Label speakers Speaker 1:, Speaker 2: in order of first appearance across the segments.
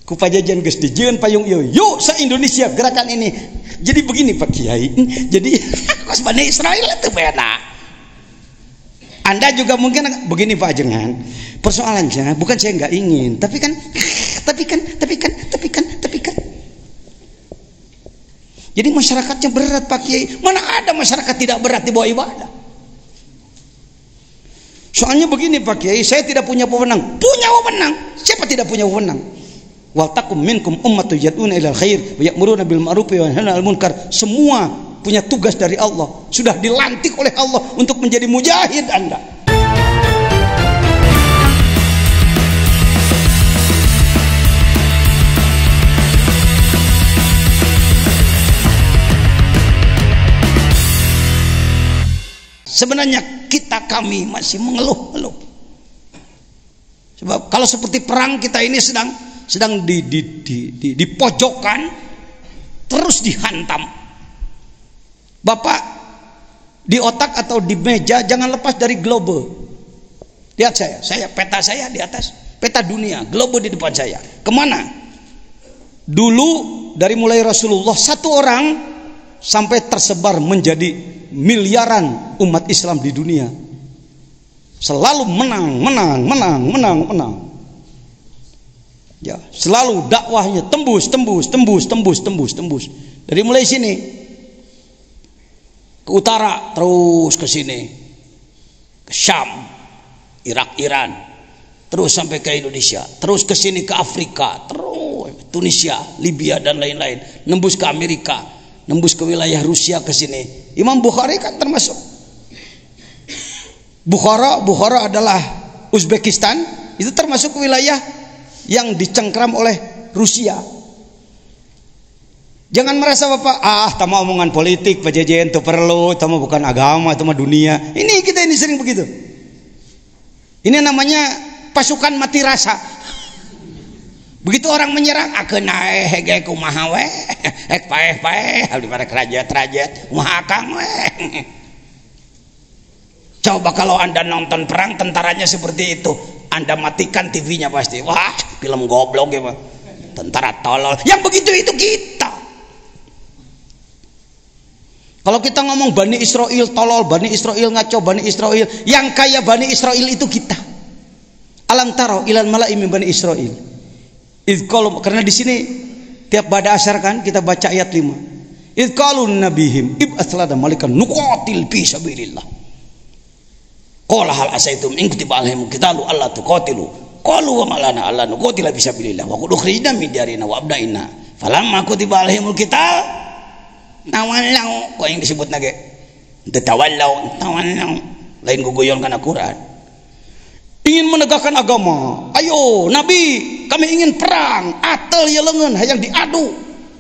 Speaker 1: ku pajajan geus dijieun payung ieu. Yuk se-Indonesia gerakan ini. Jadi begini Pak Kiai. Jadi kos Bani Israil itu beda. Anda juga mungkin begini Pak Jengan. Persoalannya bukan saya nggak ingin, tapi kan. Jadi masyarakatnya berat Pak Kiai. Mana ada masyarakat tidak berat di bawah ibadah? Soalnya begini Pak Kiai, saya tidak punya wewenang. Punya wewenang. Siapa tidak punya wewenang? Wal takum minkum ummatun yad'una ilal khair wa ya'muruna bil ma'ruf wa yanhauna 'anil munkar. Semua punya tugas dari Allah. Sudah dilantik oleh Allah untuk menjadi mujahid Anda. Sebenarnya kami masih mengeluh-ngeluh. Sebab kalau seperti perang kita ini sedang di pojokan, terus dihantam. Bapak di otak atau di meja jangan lepas dari globe. Lihat peta saya di atas, peta dunia, globe di depan saya. Kemana? Dulu dari mulai Rasulullah satu orang sampai tersebar menjadi miliaran umat Islam di dunia, selalu menang. Ya, selalu dakwahnya tembus. Dari mulai sini ke utara, terus ke sini, ke Syam, Irak, Iran, terus sampai ke Indonesia, terus ke sini ke Afrika, terus Tunisia, Libya dan lain-lain, nembus ke Amerika, nembus ke wilayah Rusia ke sini. Imam Bukhari kan termasuk. Bukhara adalah Uzbekistan, itu termasuk wilayah yang dicengkram oleh Rusia. Jangan merasa Bapak, tama omongan politik, Pak Jejen itu perlu, tama bukan agama, tama dunia. Ini kita ini sering begitu. Ini namanya pasukan mati rasa. Begitu orang menyerang, akeuna hege kumaha we, hek paeh abdi mah rajat kumaha akang we. Coba kalau Anda nonton perang tentaranya seperti itu, Anda matikan TV-nya pasti. Wah, film goblok ya, Pak. Tentara tolol. Yang begitu itu kita. Kalau kita ngomong Bani Israel tolol, Bani Israel ngaco, Bani Israel, yang kaya Bani Israel itu kita. Alam taro ilal mala'i min Bani Israel. Karena di sini tiap pada asar kan kita baca ayat 5. Idqalun nabihim ib'ats lana malikan nuqatil fi sabilillah. Qala hal asaitum in kutiba alaihim qitalu alla tuqatilu. Qalu wa malana alla nuqatila fi sabilillah wa qad ukhrijna min diyarina wa abnaina. Falamma kutiba alaihimul qital tawallau, kok yang disebut nage tawallau lain guguyon kana Quran. Ingin menegakkan agama, ayo Nabi, kami ingin perang, atel ya lengan hayang diadu.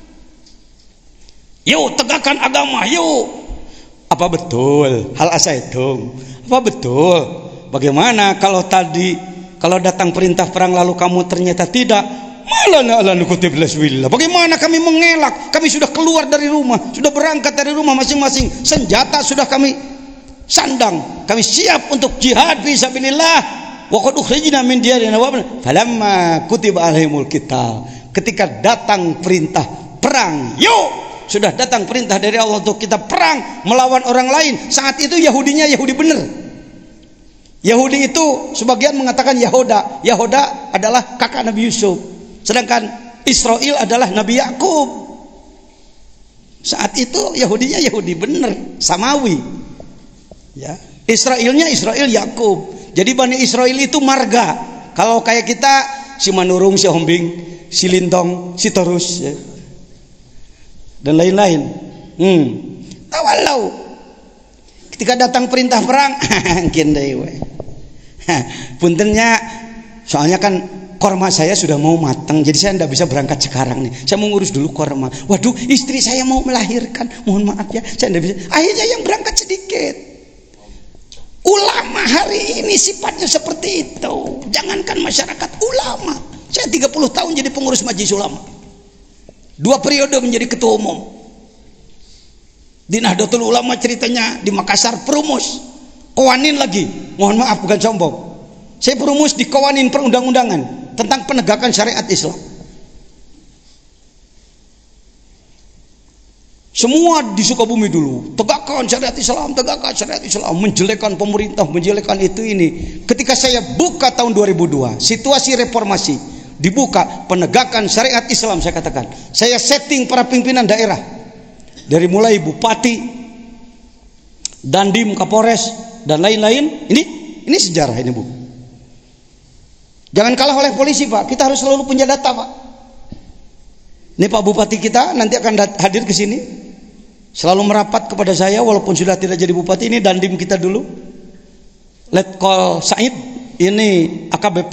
Speaker 1: Yuk tegakkan agama, yuk. Apa betul hal asaitum? Apa betul? Bagaimana kalau datang perintah perang lalu kamu ternyata tidak? Malana ala nukutib laswillah. Bagaimana kami mengelak? Kami sudah keluar dari rumah, sudah berangkat dari rumah masing-masing, senjata sudah kami sandang, kami siap untuk jihad fisabilillah. Wa qad ukhrijna min diyarina wa falamma kutiba alaihimul qital. Ketika datang perintah perang, yuk, sudah datang perintah dari Allah untuk kita perang melawan orang lain. Saat itu Yahudinya Yahudi benar. Yahudi itu sebagian mengatakan Yahoda adalah kakak Nabi Yusuf, sedangkan Israel adalah Nabi Yakub. Saat itu Yahudinya Yahudi benar, Samawi. Ya, Israelnya Israel Yakub. Jadi Bani Israel itu marga. Kalau kayak kita si Manurung, si Hombing, si Lintong, si Torus, ya, dan lain-lain. Tawalau. Ketika datang perintah perang, puntennya, soalnya kan korma saya sudah mau matang, jadi saya tidak bisa berangkat sekarang nih. Saya mau ngurus dulu korma. Waduh, istri saya mau melahirkan. Mohon maaf ya, saya tidak bisa. Akhirnya yang berangkat sedikit. Ulama hari ini sifatnya seperti itu. Jangankan masyarakat, ulama. Saya 30 tahun jadi pengurus majelis ulama, 2 periode menjadi ketua umum. Di Nahdlatul Ulama ceritanya di Makassar perumus, Qawanin lagi. Mohon maaf bukan sombong. Saya perumus di Qawanin perundang-undangan tentang penegakan syariat Islam. Semua di Sukabumi dulu tegakkan syariat Islam, tegakkan syariat Islam, menjelekkan pemerintah, menjelekkan itu ini. Ketika saya buka tahun 2002, situasi reformasi dibuka, penegakan syariat Islam, saya katakan, saya setting para pimpinan daerah dari mulai bupati, dandim, kapolres dan lain-lain. Ini sejarah ini, Bu. Jangan kalah oleh polisi, Pak. Kita harus selalu punya data, Pak. Ini Pak Bupati kita nanti akan hadir ke sini. Selalu merapat kepada saya walaupun sudah tidak jadi bupati. Ini dandim kita dulu, Letkol Said. Ini AKBP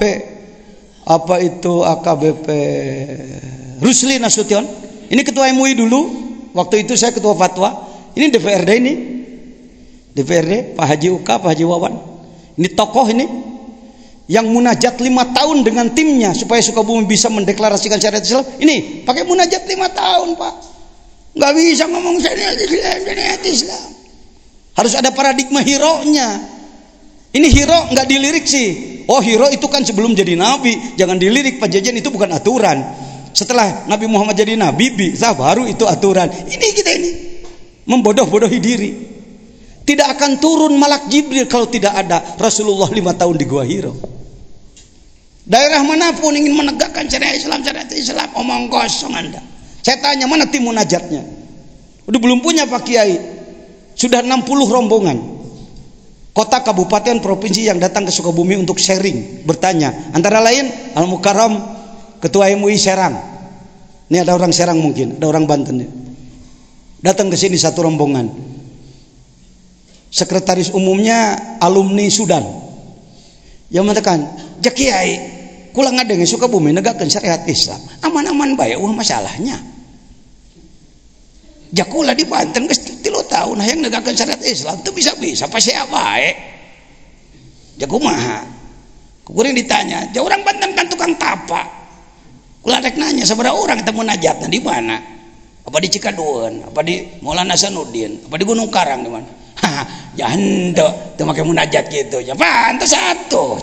Speaker 1: AKBP Rusli Nasution. Ini ketua MUI dulu. Waktu itu saya ketua fatwa. Ini DPRD ini. DPRD Pak Haji Uka, Pak Haji Wawan. Ini tokoh ini yang munajat 5 tahun dengan timnya supaya Sukabumi bisa mendeklarasikan syariat Islam. Ini pakai munajat 5 tahun, Pak. Nggak bisa ngomong syariat Islam. Harus ada paradigma hero-nya. Ini hero nggak dilirik sih. Oh, hero itu kan sebelum jadi nabi, jangan dilirik, Pak Jajan, itu bukan aturan. Setelah Nabi Muhammad jadi nabi, baru itu aturan. Ini kita ini membodoh-bodohi diri. Tidak akan turun malak Jibril kalau tidak ada Rasulullah 5 tahun di Gua Hiro. Daerah manapun ingin menegakkan syariat Islam, omong kosong Anda. Saya tanya, mana tim munajatnya? Udah belum punya Pak Kiai. Sudah 60 rombongan kota, kabupaten, provinsi yang datang ke Sukabumi untuk sharing, bertanya. Antara lain Al Mukarram, Ketua MUI Serang. Ini ada orang Serang mungkin, ada orang Banten. Datang ke sini satu rombongan. Sekretaris umumnya alumni Sudan. Yang mengatakan, "Ja Kiai, kula ngadenge Sukabumi negakkeun syariat Islam. Aman-aman bae masalahnya. Jakula di Banten geus 3 tahun hayang negakkeun syariat Islam teu bisa-bisa pasti bae." Jakumaha? Kuring ditanya, "Ja urang Banten kan tukang tapa." Kula rek nanya sabaraha urang teh munajatna di mana? Apa di Cikadueun, apa di Maulana Hasanuddin, apa di Gunung Karang di mana? Ya henteu teu make munajat gitu. Ya pantes satu.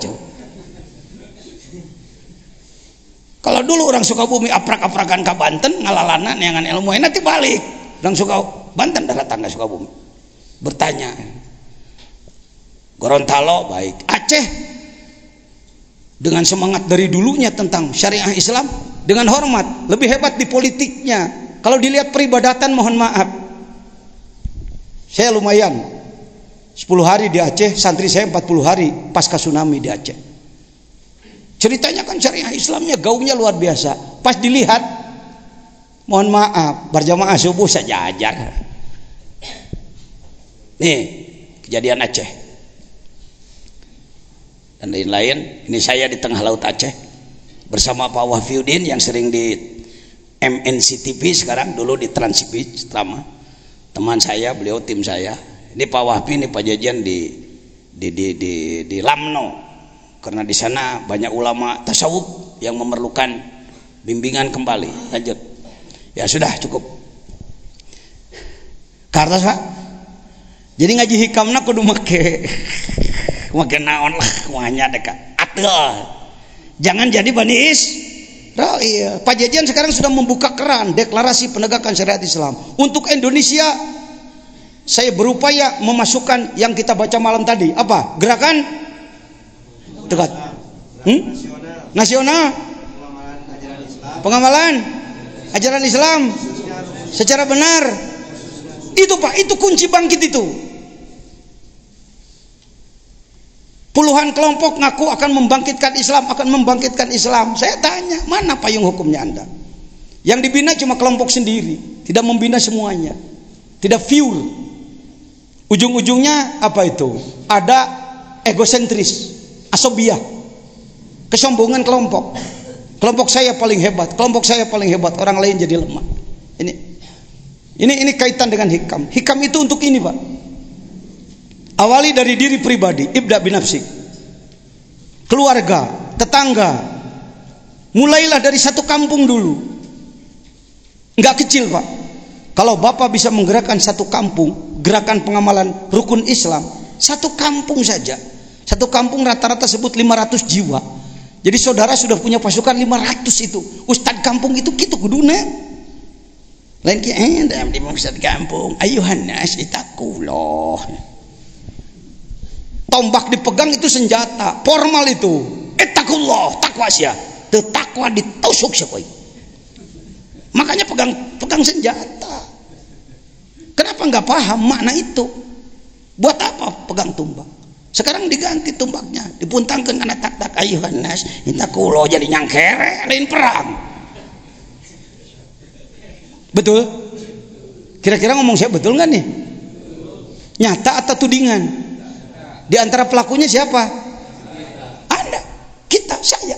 Speaker 1: Kalau dulu orang Sukabumi aprak-aprakan ke Banten ngalalana neangan ilmu nanti balik. Orang Banten darah tangga Sukabumi bertanya, Gorontalo baik, Aceh dengan semangat dari dulunya tentang syariah Islam dengan hormat, lebih hebat di politiknya. Kalau dilihat peribadatan, mohon maaf, saya lumayan 10 hari di Aceh, santri saya 40 hari pasca tsunami di Aceh. Ceritanya kan syariah Islamnya gaungnya luar biasa. Pas dilihat, mohon maaf, berjamaah subuh sejajar. Nih kejadian Aceh dan lain-lain. Ini saya di tengah laut Aceh bersama Pak Wafiuddin yang sering di MNC TV, sekarang dulu di Trans TV selama. Teman saya, beliau tim saya. Ini Pak Wahfi, ini Pak Jajan di Lamno, karena di sana banyak ulama tasawuf yang memerlukan bimbingan kembali. Lanjut. Ya sudah cukup. Karena Pak, jadi ngaji hikamna kudu make naon lah kuanya dekat. Atel. Jangan jadi Bani Israil. Pak Jajan sekarang sudah membuka keran deklarasi penegakan syariat Islam untuk Indonesia. Saya berupaya memasukkan yang kita baca malam tadi. Apa? Gerakan dekat nasional pengamalan ajaran Islam secara benar. Itu Pak, itu kunci bangkit itu. Puluhan kelompok ngaku akan membangkitkan Islam, akan membangkitkan Islam. Saya tanya, mana payung hukumnya Anda? Yang dibina cuma kelompok sendiri, tidak membina semuanya, tidak pure. Ujung-ujungnya apa itu? Ada egosentris, asobiah, kesombongan kelompok. Kelompok saya paling hebat, kelompok saya paling hebat, orang lain jadi lemah. Ini kaitan dengan hikam. Hikam itu untuk ini, Pak. Awali dari diri pribadi, ibda binafsik, keluarga, tetangga. Mulailah dari satu kampung dulu. Enggak kecil, Pak. Kalau Bapak bisa menggerakkan satu kampung, gerakan pengamalan rukun Islam, satu kampung saja. Satu kampung rata-rata sebut 500 jiwa. Jadi saudara sudah punya pasukan 500 itu. Ustadz kampung itu gitu kuduna. Lain ki dalam di maksud kampung, ayuhan nas itakullah. Tombak dipegang itu senjata, formal itu. Itakullah, takwa sia. Teu takwa ditusuk sia koy. Makanya pegang senjata. Kenapa nggak paham makna itu? Buat apa pegang tombak? Sekarang diganti tombaknya, dipuntangkan karena tak ayuhan nas itakullah, jadi nyangkere lain perang. Betul? Kira-kira ngomong saya betul nggak nih? Nyata atau tudingan? Di antara pelakunya siapa? Anda, kita, saya.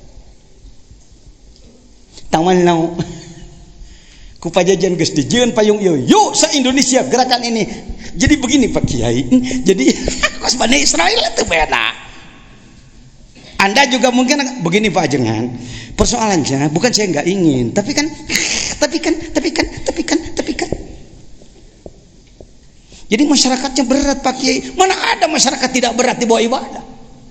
Speaker 1: Taman nau. Kupajajan geus dijieun payung ieu. Yuk se-Indonesia gerakan ini. Jadi begini Pak Kiai. Jadi kos Bani Israel itu beda. Anda juga mungkin begini Pak Ajengan. Persoalannya bukan saya nggak ingin, tapi kan. Jadi masyarakatnya berat Pak Kiai. Mana ada masyarakat tidak berat di bawah ibadah?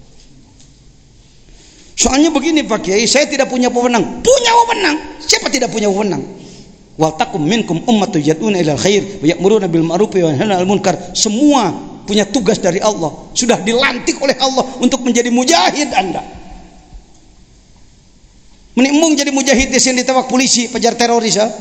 Speaker 1: Soalnya begini Pak Kiai, saya tidak punya wewenang. Punya wewenang. Siapa tidak punya wewenang? Wal takum minkum ummatun yad'una ilal khair wa ya'muruna bil ma'ruf wa yanhauna 'anil munkar. Semua punya tugas dari Allah. Sudah dilantik oleh Allah untuk menjadi mujahid Anda. Menimbung jadi mujahid di sini ditewak polisi, pajar teroris ya.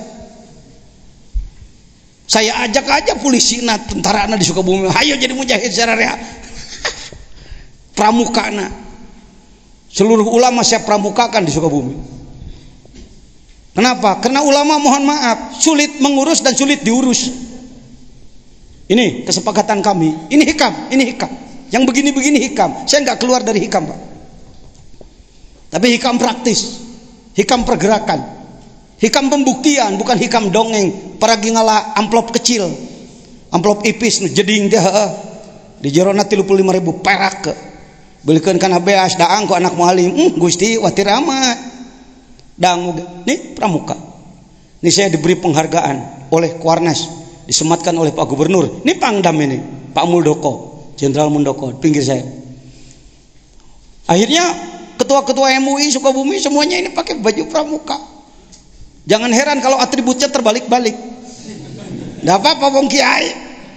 Speaker 1: Saya ajak aja polisi tentara di Sukabumi, ayo jadi mujahid secara pramukana. Seluruh ulama saya pramukakan di Sukabumi. Kenapa? Karena ulama mohon maaf sulit mengurus dan sulit diurus. Ini kesepakatan kami. Ini hikam. Yang begini-begini hikam. Saya nggak keluar dari hikam Pak. Tapi hikam praktis, hikam pergerakan. Hikam pembuktian, bukan hikam dongeng. Para gingala amplop kecil, amplop ipis nu jeding teh di jerona 35.000 perak ke belikan kana beas daang ku anak mualim. Gusti watir amat dangu nih pramuka. Ini saya diberi penghargaan oleh Kuarnas, disematkan oleh Pak Gubernur. Ini Pangdam ini, Pak Muldoko, Jenderal Muldoko pinggir saya. Akhirnya ketua-ketua MUI Sukabumi semuanya ini pakai baju pramuka. Jangan heran kalau atributnya terbalik-balik. Nggak apa-apa Bung Kiai.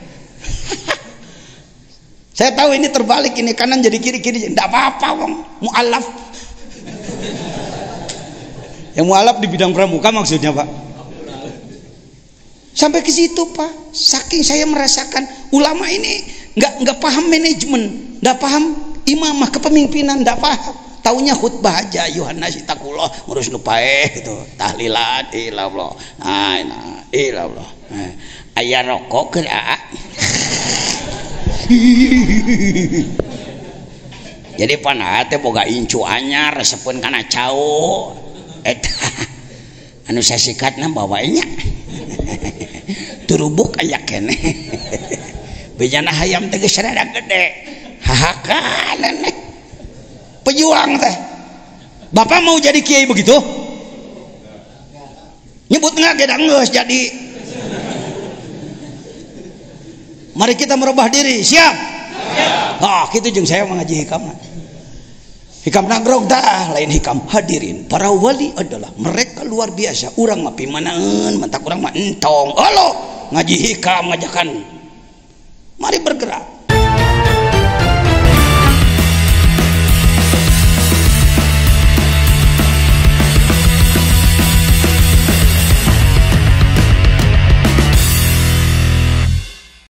Speaker 1: Saya tahu ini terbalik, ini kanan jadi kiri-kiri. Nggak apa-apa Bung. Mu'alaf. Yang mu'alaf di bidang pramuka maksudnya Pak. Sampai ke situ Pak. Saking saya merasakan ulama ini nggak paham manajemen, nggak paham imamah kepemimpinan, nggak paham. Taunya khutbah aja, Yohanes itakullah, ngurus nupaeh gitu, tahlilat ilallah, ilallah, ayah rokok kira. Jadi panah teh boga incu anyar, resepun kana cau, anu sasikatna bawanya, turubuk aya kene, bejana hayam teh geus rada gede, hahakan. Pejuang teh. Bapak mau jadi kiai begitu? Nyebut nggak gedang geus jadi. Mari kita merubah diri. Siap? Siap. Kitu jeung saya mengaji hikamna. Hikam nagrog dah lain hikam hadirin. Para wali adalah mereka luar biasa. Urang mah pimanaeun, mentak urang mah entong. Alo, ngaji hikam ngajakan. Mari bergerak.